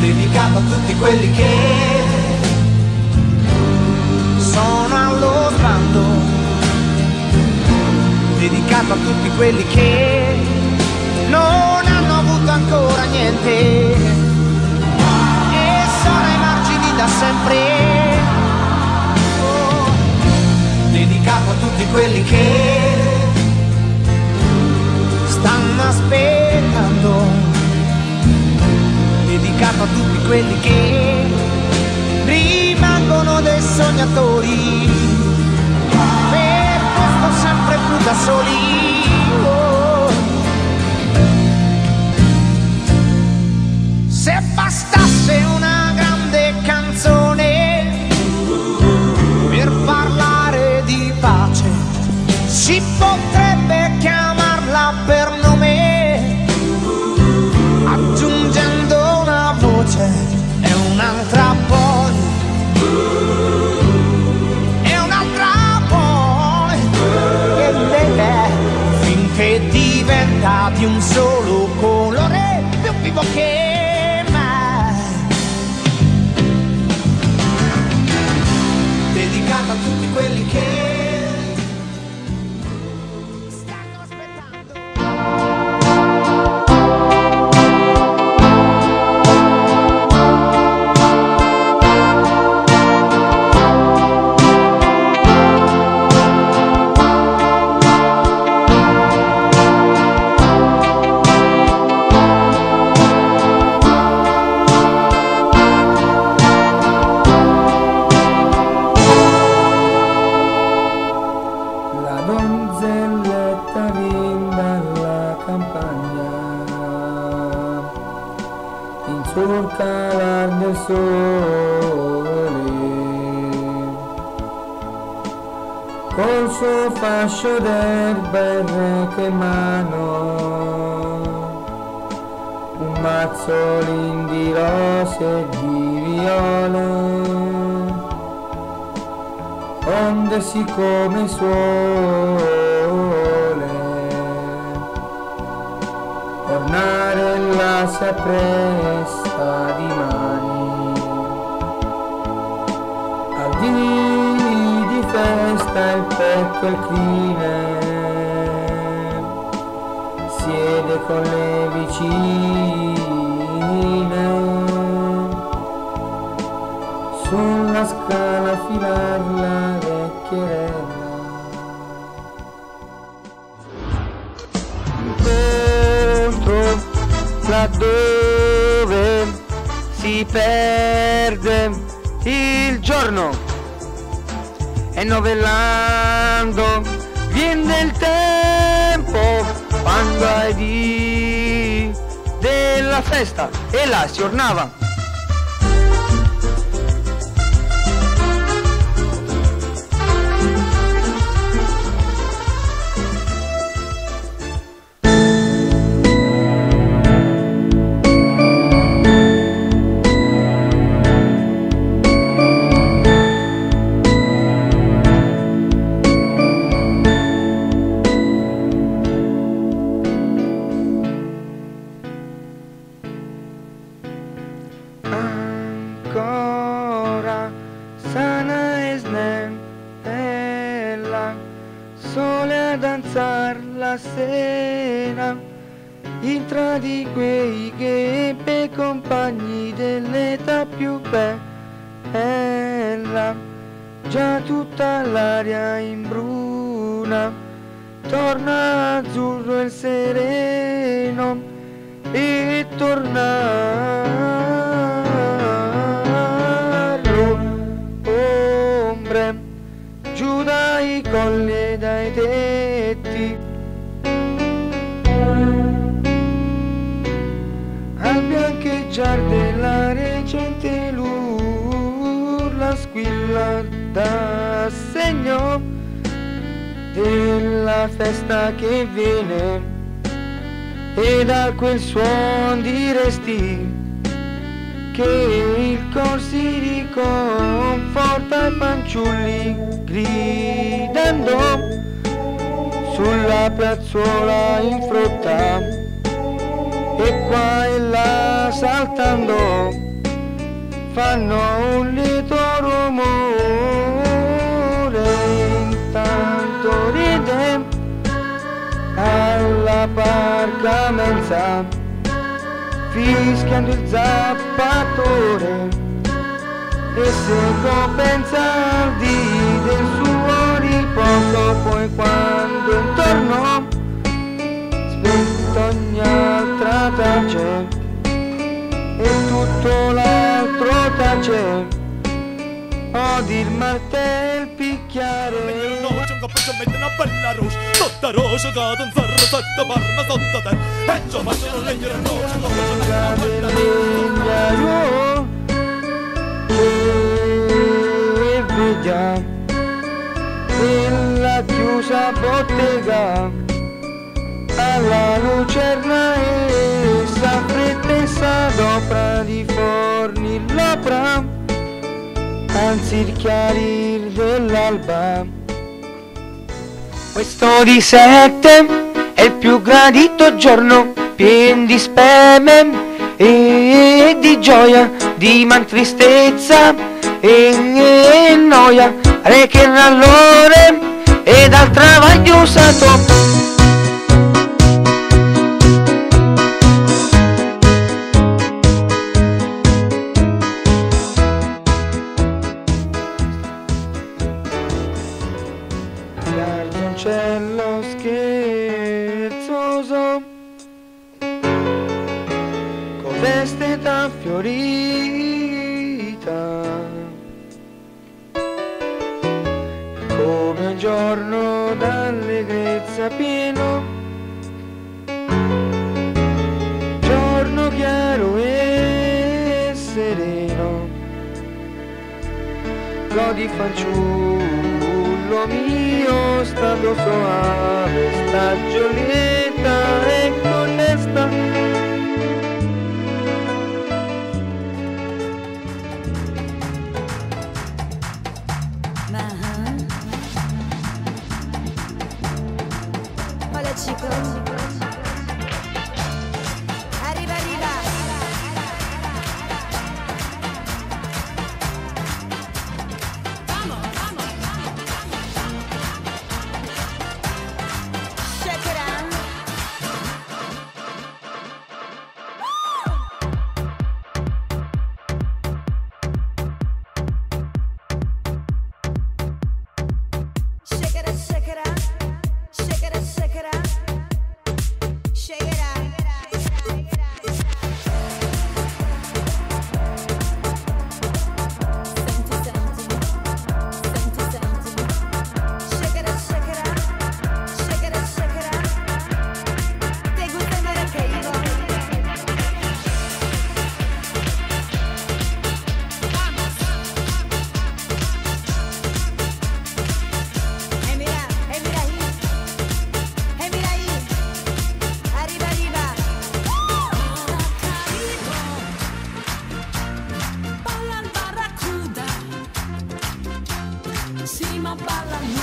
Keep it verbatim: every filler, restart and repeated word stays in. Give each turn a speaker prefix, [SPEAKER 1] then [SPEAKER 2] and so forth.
[SPEAKER 1] dedicato a tutti quelli che sono allo sbando, dedicato a tutti quelli che non hanno avuto ancora niente e sono ai margini da sempre. Oh, dedicato a tutti quelli che stanno aspettando, dedicato a tutti quelli che rimangono dei sognatori, per questo sempre più da soli. Oh. Se bastasse una grande canzone per parlare di pace, si potrebbe chiamarla per nome, aggiungendo una voce e un'altra poi, e un'altra poi, e beh, finché diventa di un solo colore, più vivo che mai. Dedicata a tutti quelli che sul calar del sole, col suo fascio d'erba e reca in mano un mazzolin di rose e di viole, onde siccome suole ornare la sapresta di mani, al dì di festa il petto e il crine, siede con le vicine, sulla scala filar la vecchierella. Laddove si perde il giorno e novellando viene il tempo quando ai dì della festa e là si ornava. Ancora sana e snella, sole a danzar la sera, intra di quei che ebbe compagni dell'età più bella, già tutta l'aria imbruna, torna azzurro il sereno e torna giù dai colli e dai tetti, al biancheggiar della recente l'urla squilla da segno della festa che viene, e da quel suon diresti che il cor si riconforta ai fanciulli gridando sulla piazzola in frutta e qua e là saltando
[SPEAKER 2] fanno un lieto rumore, intanto ride alla parca mensa, fischiando il zappatore, e se pensa al dì del suo riposo, poi quando intorno spenta ogni altra tace e tutto l'altro tace, odi il martello picchiare.
[SPEAKER 3] Faccio mettere una bella rosa, sotto rosa cade un ferro, sotto parma, sotto te, e ci faccio un legno di rosa,
[SPEAKER 2] e vediamo nella chiusa bottega alla lucerna e s'affretta e s'adopra di forni l'opera, anzi il chiarir dell'alba. Questo di sette è il più gradito giorno, pien di speme e di gioia, di man tristezza e noia, reche il rallore e dal travaglio usato. L'argioncello scherzoso codeste tan fiorita, come un giorno d'allegrezza pieno, giorno chiaro e sereno, godi fanciullo mio, stando soave, stagiolieta e connesta.
[SPEAKER 4] Hola chicos, arriba, arriba. Vamos, vamos. Check it out. Shake it out, shake it out. Shake it out, shake it out. Shake it out. Senti, senti. Senti, senti. Shake it out, shake it out. Shake it out, shake it out. ¿Te gusta el Maracaibo? Vamos. Eh, mira, eh, mira ahí. Eh, mira ahí. Arriba, arriba.
[SPEAKER 5] Ballan barracuda, sì ma ballano